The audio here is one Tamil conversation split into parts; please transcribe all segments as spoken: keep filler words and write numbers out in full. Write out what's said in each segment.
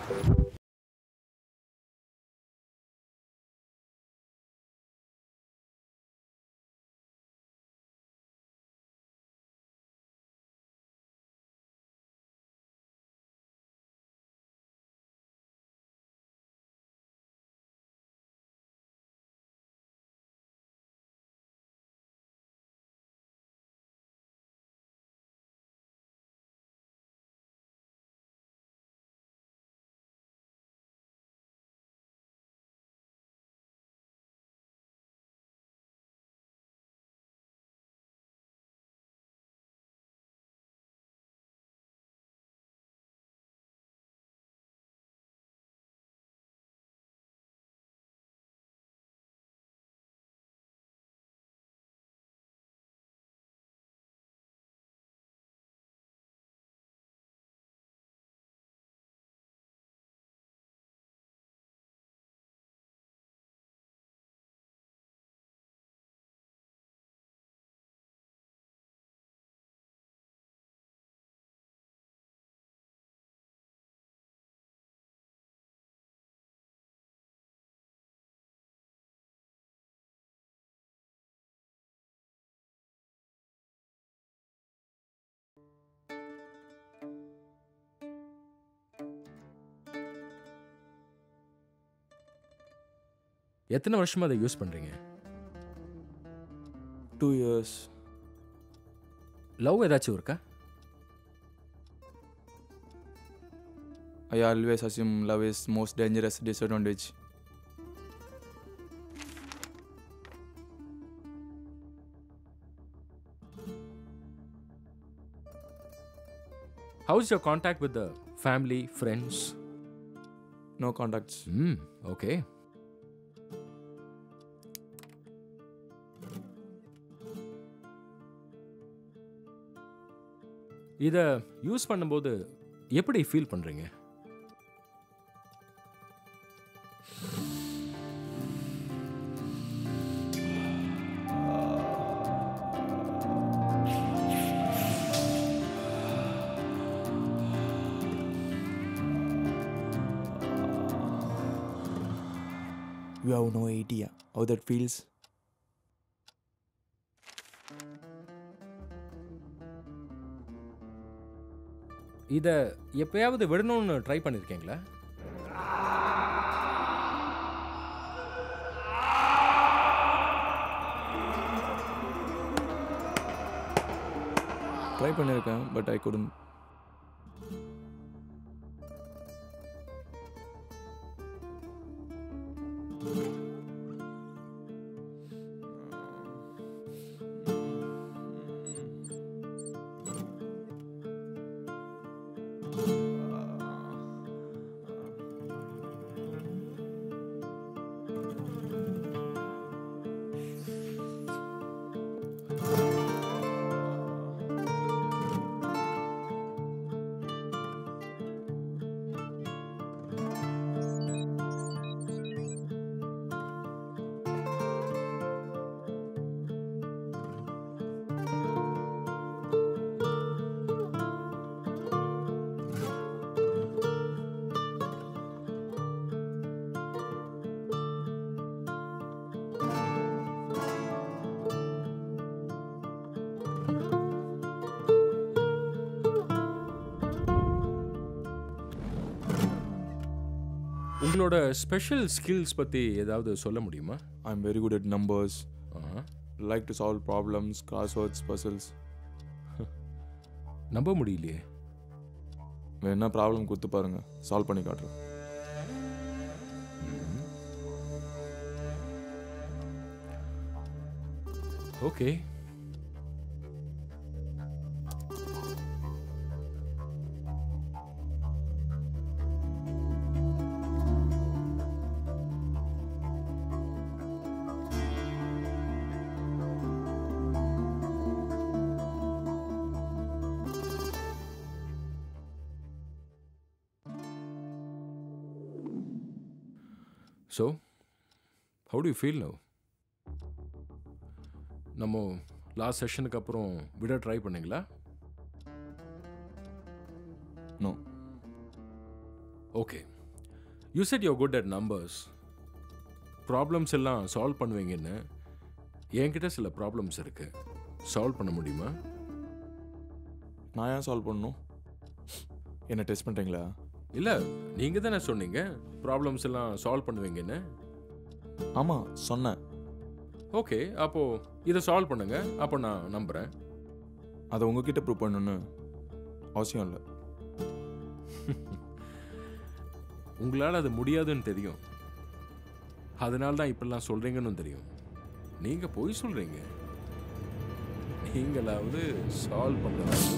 எத்தனை வருஷமா அதை யூஸ் பண்றீங்க? Two years. லவ் ஏதாச்சும் இருக்கா? I always assume love is most dangerous disadvantage. How's your contact with the family, friends? No contacts. Hmm, okay. இதை யூஸ் பண்ணும்போது எப்படி ஃபீல் பண்றீங்க? You have no idea how that feels. இதை எப்பயாவது விடணும்னு ட்ரை பண்ணியிருக்கீங்களா? ட்ரை பண்ணியிருக்கேன், பட் ஐ couldn't. உங்களோட ஸ்பெஷல் ஸ்கில்ஸ் பற்றி ஏதாவது சொல்ல முடியுமா? I'm very good at numbers. Like to solve problems, crosswords, puzzles. நம்ப முடியலையே. வேணா ப்ராப்ளம் கொடுத்து பாருங்க, சால்வ் பண்ணி காட்டுறேன். Okay. So, how do you feel now? நம்ம லாஸ்ட் செஷனுக்கு அப்புறம் விட ட்ரை பண்ணீங்களா? No. Okay. You said you're good at numbers. Problems எல்லாம் சால்வ் பண்ணுவீங்கன்னு என்கிட்ட சில ப்ராப்ளம்ஸ் இருக்கு. சால்வ் பண்ண முடியுமா? நான் ஏன் சால்வ் பண்ணணும்? என்ன டெஸ்ட் பண்ணுறீங்களா? இல்லை, நீங்கள் தானே சொன்னீங்க ப்ராப்ளம்ஸ் எல்லாம் சால்வ் பண்ணுவீங்கன்னு. ஆமாம் சொன்னேன். ஓகே, அப்போது இதை சால்வ் பண்ணுங்க. அப்போ நான் நம்புகிறேன். அதை உங்ககிட்ட ப்ரூவ் பண்ணணுன்னு அவசியம் இல்லை. உங்களால் அது முடியாதுன்னு தெரியும். அதனால தான் இப்பெல்லாம் சொல்கிறீங்கன்னு தெரியும். நீங்கள் போய் சொல்கிறீங்க. நீங்களாவது சால்வ் பண்ணுறது.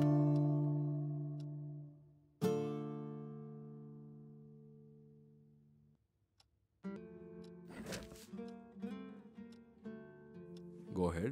Go ahead.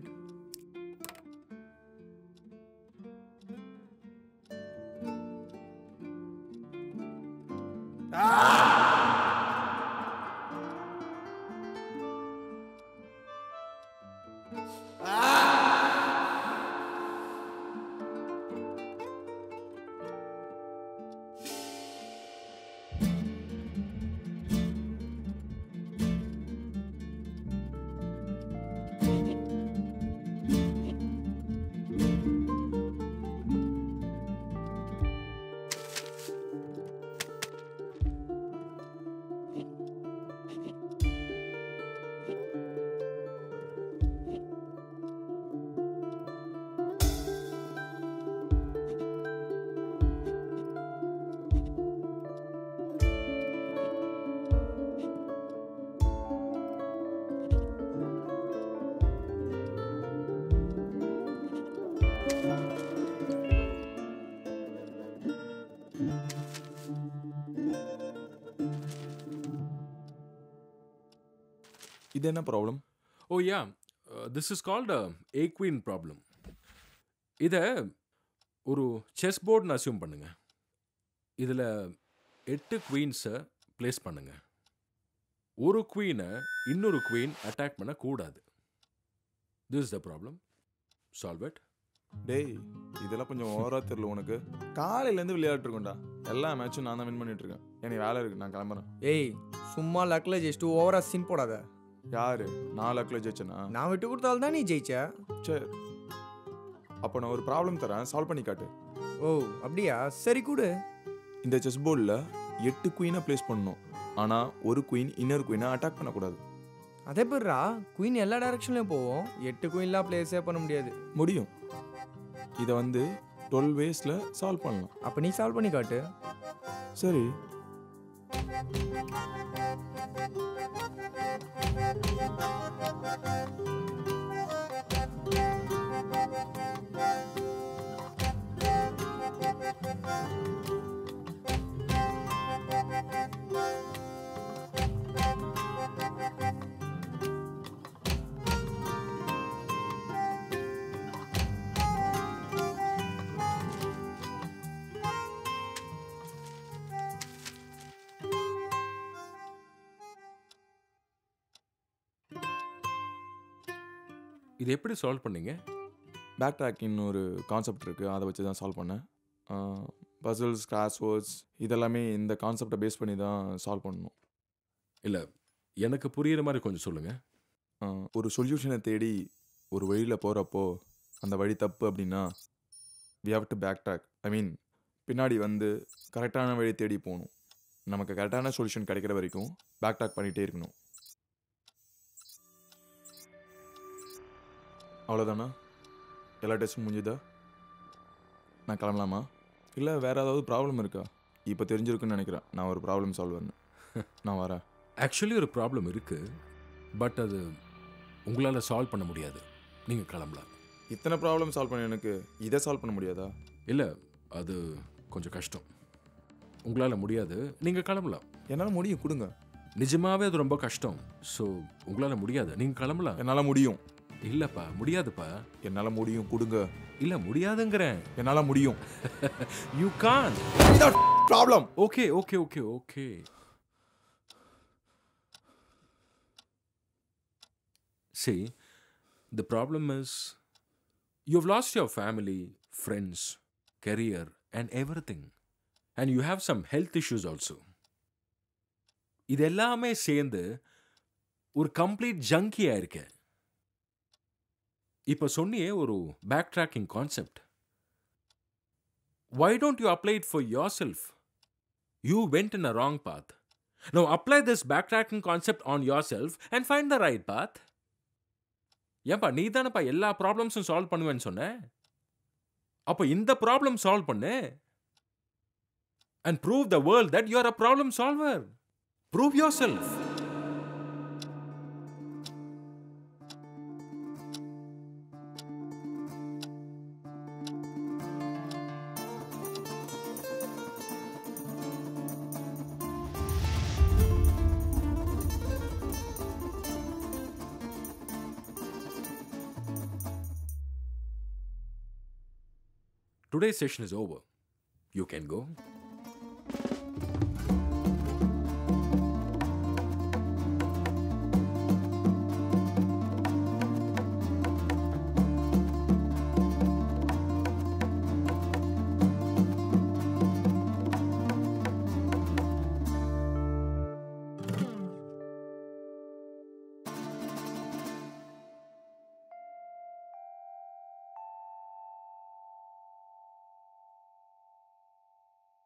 இது என்ன problem? Oh yeah, this is called a eight queen problem. இதை ஒரு செஸ் போர்டுன்னு அசியூம் பண்ணுங்க. இதில் எட்டு குவீன்ஸை பிளேஸ் பண்ணுங்க. ஒரு குவீனை இன்னொரு குவீன் அட்டாக் பண்ணக்கூடாது. This is the problem. Solve it. டேய், இதெல்லாம் கொஞ்சம் ஓவரா தெரியல உனக்கு. காலையிலேருந்து விளையாட்டுருக்கோண்டா. எல்லா மேட்சும் நான் தான் வின் பண்ணிட்டு இருக்கேன். எனக்கு வேலை இருக்கு, நான் கிளம்புறேன். ஏய், சும்மா லக்ல ஜெயிச்சிட்டு ஓவரா சீன் போடாத. யாரு? நான் லக்ல ஜெயிச்சேனா? நான் விட்டு கொடுத்தாலும் தான் நீ ஜெயிச்ச. சரி, அப்போ நான் ஒரு ப்ராப்ளம் தரேன், சால்வ் பண்ணி காட்டு. ஓ அப்படியா? சரி கூடு. இந்த செஸ் போர்டில் எட்டு குயினை பிளேஸ் பண்ணணும். ஆனால் ஒரு குயின் இன்னொரு குயினை அட்டாக் பண்ணக்கூடாது. அதே பேர்ரா, குயின் எல்லா டைரக்ஷன்லையும் போவோம். எட்டு குயின்லாம் பிளேஸே பண்ண முடியாது. முடியும். இதை வந்து டுவெல் வேஸில் சால்வ் பண்ணலாம். அப்போ நீ சால்வ் பண்ணி காட்டு. சரி, இது எப்படி சால்வ் பண்ணீங்க? பேக் ட்ராக்கின்னு ஒரு கான்செப்ட் இருக்குது, அதை வச்சு தான் சால்வ் பண்ணேன். பசில்ஸ், கிராஸ்வேர்ட்ஸ் இதெல்லாமே இந்த கான்செப்டை பேஸ் பண்ணி தான் சால்வ் பண்ணணும். இல்லை, எனக்கு புரிகிற மாதிரி கொஞ்சம் சொல்லுங்கள். ஒரு சொல்யூஷனை தேடி ஒரு வழியில் போகிறப்போ அந்த வழி தப்பு அப்படின்னா we have to back track. I mean, பின்னாடி வந்து கரெக்டான வழி தேடி போகணும். நமக்கு கரெக்டான சொல்யூஷன் கிடைக்கிற வரைக்கும் பேக் ட்ராக் பண்ணிகிட்டே இருக்கணும். அவ்வளோதானா? எல்லா டெஸ்ட்டும் முடிஞ்சுதா? நான் கிளம்பலாமா? இல்லை வேறு ஏதாவது ப்ராப்ளம் இருக்கா? இப்போ தெரிஞ்சிருக்குன்னு நினைக்கிறேன் நான் ஒரு ப்ராப்ளம் சால்வர்னு. நான் வரேன். ஆக்சுவலி ஒரு ப்ராப்ளம் இருக்குது, பட் அது உங்களால் சால்வ் பண்ண முடியாது. நீங்கள் கிளம்பலாம். இத்தனை ப்ராப்ளம் சால்வ் பண்ண எனக்கு இதை சால்வ் பண்ண முடியாதா? இல்லை, அது கொஞ்சம் கஷ்டம். உங்களால் முடியாது, நீங்கள் கிளம்பலாம். என்னால் முடியும், கொடுங்க. நிஜமாவே அது ரொம்ப கஷ்டம். ஸோ உங்களால் முடியாது, நீங்கள் கிளம்பலாம். என்னால் முடியும். இல்லைப்பா, முடியாதுப்பா. என்னால் முடியும், கொடுங்க. இல்லை, முடியாதுங்கிறேன். என்னால் முடியும். You can. Problem. Okay okay okay okay See, the problem is you've lost your family, friends, career and everything. And you have some health issues also. இது எல்லாமே சேர்ந்து ஒரு கம்ப்ளீட் ஜங்கியா இருக்க. இப்ப சொன்னியே ஒரு back tracking concept. Why don't you apply it for yourself? You went in a wrong path. Now apply this backtracking concept on yourself and find the right path. ஏன்பா நீ தானப்பா எல்லா ப்ராப்ளம்ஸும் சால்வ் பண்ணுவேன்னு சொன்ன. அப்போ இந்த ப்ராப்ளம் சால்வ் பண்ணு. And prove the world that you are a problem solver. Prove yourself. Today's session is over. You can go.